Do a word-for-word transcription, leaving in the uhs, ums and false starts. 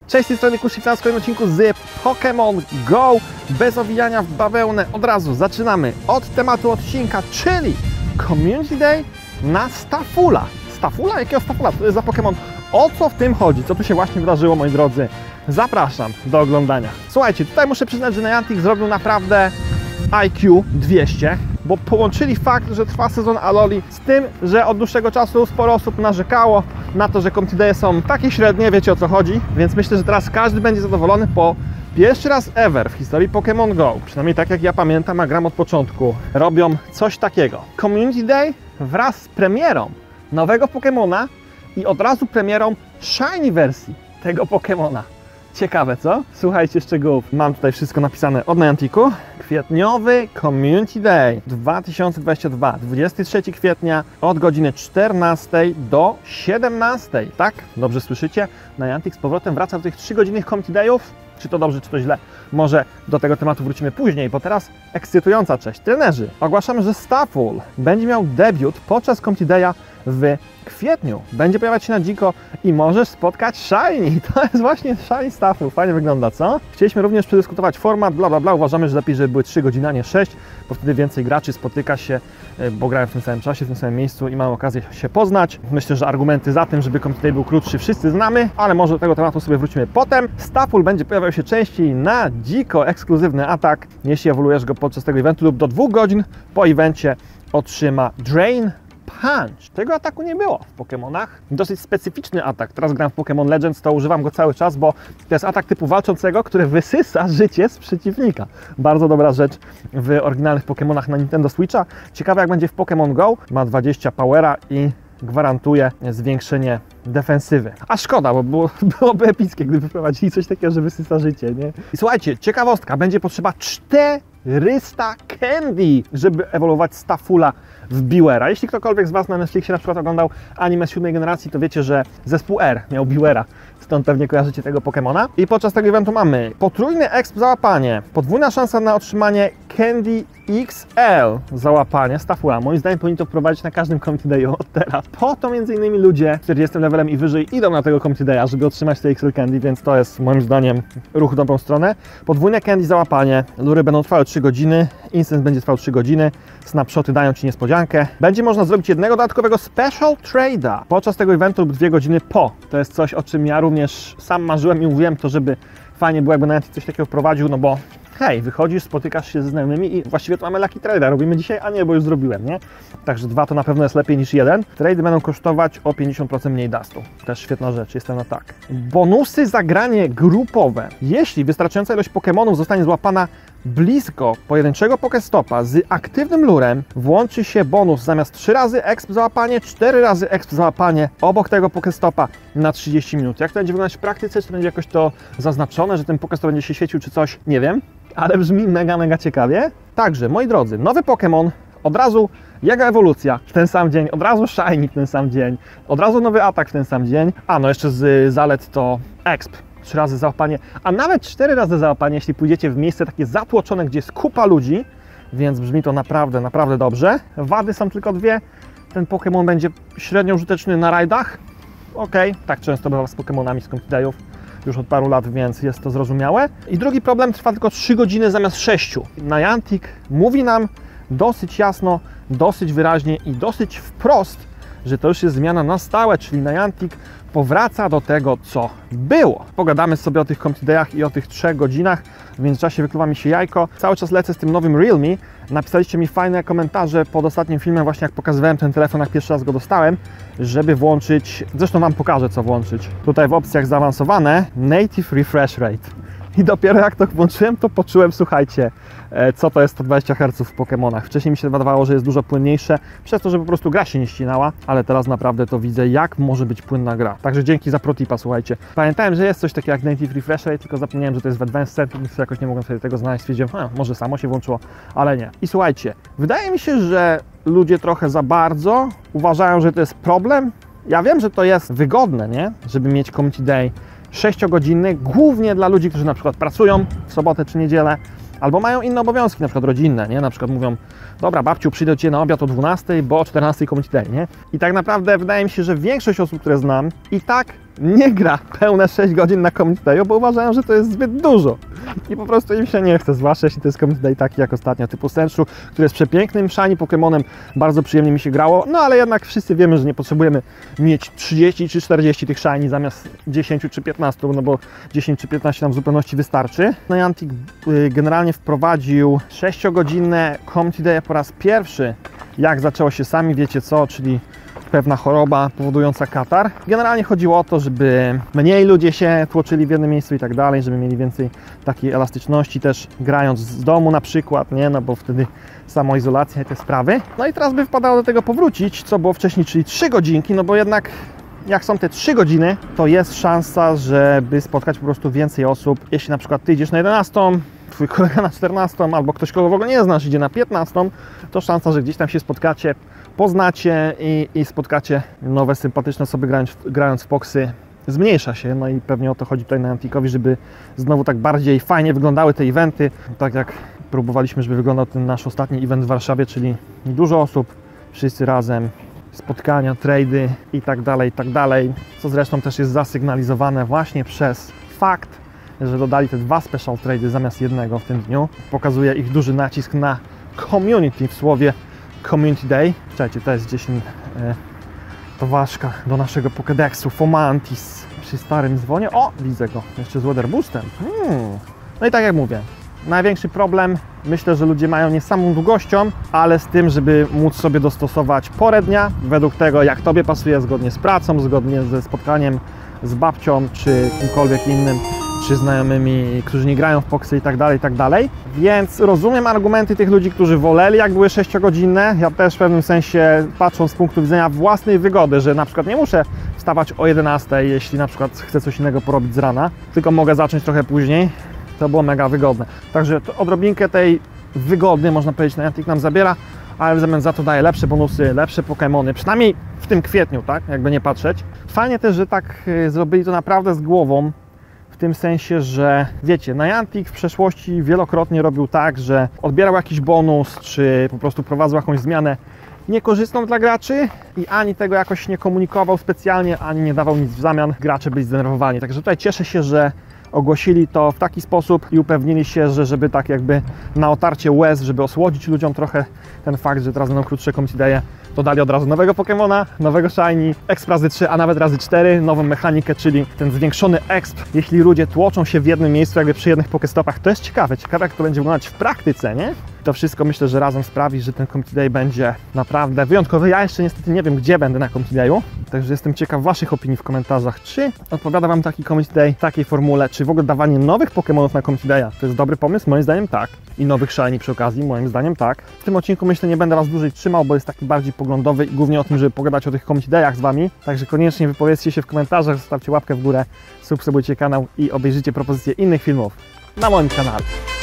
Cześć, z tej strony Kushichan w kolejnym odcinku z Pokémon Go. Bez owijania w bawełnę od razu zaczynamy od tematu odcinka, czyli Community Day na Stafula. Stafula? Jakiego Stafula? Co to jest za Pokémon? O co w tym chodzi? Co tu się właśnie wydarzyło, moi drodzy? Zapraszam do oglądania. Słuchajcie, tutaj muszę przyznać, że Niantic zrobił naprawdę I Q dwieście, bo połączyli fakt, że trwa sezon Alola z tym, że od dłuższego czasu sporo osób narzekało na to, że Community Day są takie średnie, wiecie o co chodzi, więc myślę, że teraz każdy będzie zadowolony, bo pierwszy raz ever w historii Pokémon Go, przynajmniej tak jak ja pamiętam, a gram od początku, robią coś takiego. Community Day wraz z premierą nowego Pokémona i od razu premierą shiny wersji tego Pokémona. Ciekawe, co? Słuchajcie szczegółów. Mam tutaj wszystko napisane od Nianticu. Kwietniowy Community Day dwa tysiące dwudziesty drugi, dwudziestego trzeciego kwietnia od godziny czternastej do siedemnastej. Tak? Dobrze słyszycie? Niantic z powrotem wraca do tych trzygodzinnych Community Dayów. Czy to dobrze, czy to źle? Może do tego tematu wrócimy później, bo teraz ekscytująca część. Trenerzy, ogłaszamy, że Staful będzie miał debiut podczas Community Day'a w kwietniu. Będzie pojawiać się na dziko i możesz spotkać Shiny. To jest właśnie Shiny Staful. Fajnie wygląda, co? Chcieliśmy również przedyskutować format, bla bla bla. Uważamy, że lepiej, żeby były trzy godziny, a nie sześć, bo wtedy więcej graczy spotyka się, bo grają w tym samym czasie, w tym samym miejscu i mają okazję się poznać. Myślę, że argumenty za tym, żeby Community Day był krótszy, wszyscy znamy, ale może do tego tematu sobie wrócimy potem. Staful będzie pojawiał się częściej na dziko, ekskluzywny atak, jeśli ewoluujesz go podczas tego eventu lub do dwóch godzin po evencie otrzyma Drain Punch. Tego ataku nie było w Pokémonach. Dosyć specyficzny atak. Teraz gram w Pokémon Legends, to używam go cały czas, bo to jest atak typu walczącego, który wysysa życie z przeciwnika. Bardzo dobra rzecz w oryginalnych Pokémonach na Nintendo Switcha. Ciekawe jak będzie w Pokémon Go. Ma dwadzieścia powera i gwarantuje zwiększenie defensywy. A szkoda, bo było, byłoby epickie, gdyby wprowadzili coś takiego, że wysysa życie, nie? I słuchajcie, ciekawostka, będzie potrzeba czterysta candy, żeby ewoluować Stafula w Biwera. Jeśli ktokolwiek z Was na Netflixie na przykład oglądał anime z siódmej generacji, to wiecie, że zespół R miał Biwera. Stąd pewnie kojarzycie tego Pokemona. I podczas tego eventu mamy potrójny exp załapanie, podwójna szansa na otrzymanie Candy X L załapanie Stafula. Moim zdaniem powinni to wprowadzić na każdym Community Dayu od teraz. Po to między innymi ludzie czterdziestym levelem i wyżej idą na tego Community Daya, żeby otrzymać te X L Candy, więc to jest moim zdaniem ruch w dobrą stronę. Podwójne Candy załapanie, lury będą trwały trzy godziny, Instance będzie trwał trzy godziny, snapshoty dają Ci niespodziankę. Będzie można zrobić jednego dodatkowego Special Trade'a podczas tego eventu lub dwie godziny po. To jest coś, o czym ja również sam marzyłem i mówiłem to, żeby fajnie było, jakby Niantic coś takiego wprowadził, no bo hej, wychodzisz, spotykasz się ze znajomymi i właściwie to mamy Lucky Trade'a, robimy dzisiaj, a nie, bo już zrobiłem, nie? Także dwa to na pewno jest lepiej niż jeden. Trady będą kosztować o pięćdziesiąt procent mniej dustu. Też świetna rzecz, jestem na tak. Bonusy za granie grupowe. Jeśli wystarczająca ilość Pokémonów zostanie złapana blisko pojedynczego Pokestopa z aktywnym lurem, włączy się bonus zamiast trzy razy exp załapanie, cztery razy exp załapanie obok tego Pokestopa na trzydzieści minut. Jak to będzie wyglądać w praktyce, czy to będzie jakoś to zaznaczone, że ten Pokestop będzie się świecił, czy coś, nie wiem, ale brzmi mega, mega ciekawie. Także, moi drodzy, nowy Pokémon, od razu jego ewolucja w ten sam dzień, od razu Shiny w ten sam dzień, od razu nowy atak w ten sam dzień, a no jeszcze z zalet to exp. Trzy razy załapanie, a nawet cztery razy załapanie, jeśli pójdziecie w miejsce takie zatłoczone, gdzie jest kupa ludzi, więc brzmi to naprawdę, naprawdę dobrze. Wady są tylko dwie. Ten Pokémon będzie średnio użyteczny na rajdach. Okej, okay, tak często bywa z Pokémonami z Community Dayów już od paru lat, więc jest to zrozumiałe. I drugi problem, trwa tylko trzy godziny zamiast sześciu. Niantic mówi nam dosyć jasno, dosyć wyraźnie i dosyć wprost, że to już jest zmiana na stałe, czyli Niantic powraca do tego, co było. Pogadamy sobie o tych Community Dayach i o tych trzech godzinach. W międzyczasie wykluwa mi się jajko. Cały czas lecę z tym nowym Realme. Napisaliście mi fajne komentarze pod ostatnim filmem, właśnie jak pokazywałem ten telefon, jak pierwszy raz go dostałem, żeby włączyć, zresztą Wam pokażę, co włączyć. Tutaj w opcjach zaawansowane Native Refresh Rate. I dopiero jak to włączyłem, to poczułem, słuchajcie, co to jest sto dwadzieścia herców w Pokémonach. Wcześniej mi się wydawało, że jest dużo płynniejsze, przez to, że po prostu gra się nie ścinała, ale teraz naprawdę to widzę, jak może być płynna gra. Także dzięki za protipa, słuchajcie. Pamiętałem, że jest coś takiego jak Native Refresh Rate, tylko zapomniałem, że to jest w Advanced Settings, jakoś nie mogłem sobie tego znaleźć, stwierdziłem, a, może samo się włączyło, ale nie. I słuchajcie, wydaje mi się, że ludzie trochę za bardzo uważają, że to jest problem. Ja wiem, że to jest wygodne, nie? Żeby mieć Community Day sześciogodzinny, głównie dla ludzi, którzy na przykład pracują w sobotę czy niedzielę, Albo mają inne obowiązki, na przykład rodzinne, nie? Na przykład mówią, dobra babciu, przyjdę do Ciebie na obiad o dwunastej, bo o czternastej Community Day, nie? I tak naprawdę wydaje mi się, że większość osób, które znam, i tak nie gra pełne sześć godzin na Community Day, bo uważają, że to jest zbyt dużo. I po prostu im się nie chce, zwłaszcza jeśli to jest Community Day taki jak ostatnio, typu Senshu, który jest przepięknym shiny Pokemonem, bardzo przyjemnie mi się grało, no ale jednak wszyscy wiemy, że nie potrzebujemy mieć trzydzieści czy czterdzieści tych shiny zamiast dziesięć czy piętnaście, no bo dziesięć czy piętnaście nam w zupełności wystarczy. Niantic generalnie wprowadził sześciogodzinne Community Day po raz pierwszy, jak zaczęło się, sami wiecie co, czyli pewna choroba powodująca katar. Generalnie chodziło o to, żeby mniej ludzie się tłoczyli w jednym miejscu i tak dalej, żeby mieli więcej takiej elastyczności też grając z domu na przykład, nie? No bo wtedy samoizolacja i te sprawy. No i teraz by wpadało do tego powrócić, co było wcześniej, czyli trzy godzinki, no bo jednak jak są te trzy godziny, to jest szansa, żeby spotkać po prostu więcej osób. Jeśli na przykład Ty idziesz na jedenastą, Twój kolega na czternastą, albo ktoś, kogo w ogóle nie znasz, idzie na piętnastą, to szansa, że gdzieś tam się spotkacie, poznacie i, i spotkacie nowe, sympatyczne osoby grając, grając w Poxy, zmniejsza się. No i pewnie o to chodzi tutaj Nianticowi, żeby znowu tak bardziej fajnie wyglądały te eventy, tak jak próbowaliśmy, żeby wyglądał ten nasz ostatni event w Warszawie, czyli dużo osób, wszyscy razem, spotkania, trady i tak dalej, i tak dalej, co zresztą też jest zasygnalizowane właśnie przez fakt, że dodali te dwa special trady zamiast jednego w tym dniu. Pokazuje ich duży nacisk na community w słowie Community Day. Czekajcie, to jest gdzieś e, towarzyszka do naszego Pokédexu, Fomantis przy starym dzwonie. O, widzę go, jeszcze z Weather Boostem. Hmm. No i tak jak mówię, największy problem, myślę, że ludzie mają nie z samą długością, ale z tym, żeby móc sobie dostosować porę dnia według tego, jak Tobie pasuje, zgodnie z pracą, zgodnie ze spotkaniem z babcią, czy kimkolwiek innym, czy znajomymi, którzy nie grają w Poxy i tak dalej, i tak dalej. Więc rozumiem argumenty tych ludzi, którzy woleli, jak były sześciogodzinne. Ja też w pewnym sensie, patrząc z punktu widzenia własnej wygody, że na przykład nie muszę wstawać o jedenastej, jeśli na przykład chcę coś innego porobić z rana, tylko mogę zacząć trochę później. To było mega wygodne. Także odrobinkę tej wygody, można powiedzieć, Niantic nam zabiera, ale w zamian za to daje lepsze bonusy, lepsze Pokemony, przynajmniej w tym kwietniu, tak? Jakby nie patrzeć. Fajnie też, że tak zrobili to naprawdę z głową, w tym sensie, że wiecie, Niantic w przeszłości wielokrotnie robił tak, że odbierał jakiś bonus, czy po prostu prowadził jakąś zmianę niekorzystną dla graczy i ani tego jakoś nie komunikował specjalnie, ani nie dawał nic w zamian. Gracze byli zdenerwowani. Także tutaj cieszę się, że ogłosili to w taki sposób i upewnili się, że żeby tak jakby na otarcie łez, żeby osłodzić ludziom trochę ten fakt, że teraz będą krótsze Community Day'e, to dali od razu nowego Pokemona, nowego Shiny, Exp razy trzy, a nawet razy cztery, nową mechanikę, czyli ten zwiększony Exp. Jeśli ludzie tłoczą się w jednym miejscu, jakby przy jednych Pokestopach, to jest ciekawe, ciekawe jak to będzie wyglądać w praktyce, nie? To wszystko myślę, że razem sprawi, że ten Community Day będzie naprawdę wyjątkowy. Ja jeszcze niestety nie wiem, gdzie będę na Community Day'u, także jestem ciekaw Waszych opinii w komentarzach, czy odpowiada Wam taki Community Day w takiej formule, czy w ogóle dawanie nowych Pokemonów na Community Day'a to jest dobry pomysł? Moim zdaniem tak. I nowych Shiny przy okazji, moim zdaniem tak. W tym odcinku myślę, nie będę Was dłużej trzymał, bo jest taki bardziej poglądowy i głównie o tym, żeby pogadać o tych Community Day'ach z Wami. Także koniecznie wypowiedzcie się w komentarzach, zostawcie łapkę w górę, subskrybujcie kanał i obejrzyjcie propozycje innych filmów na moim kanale.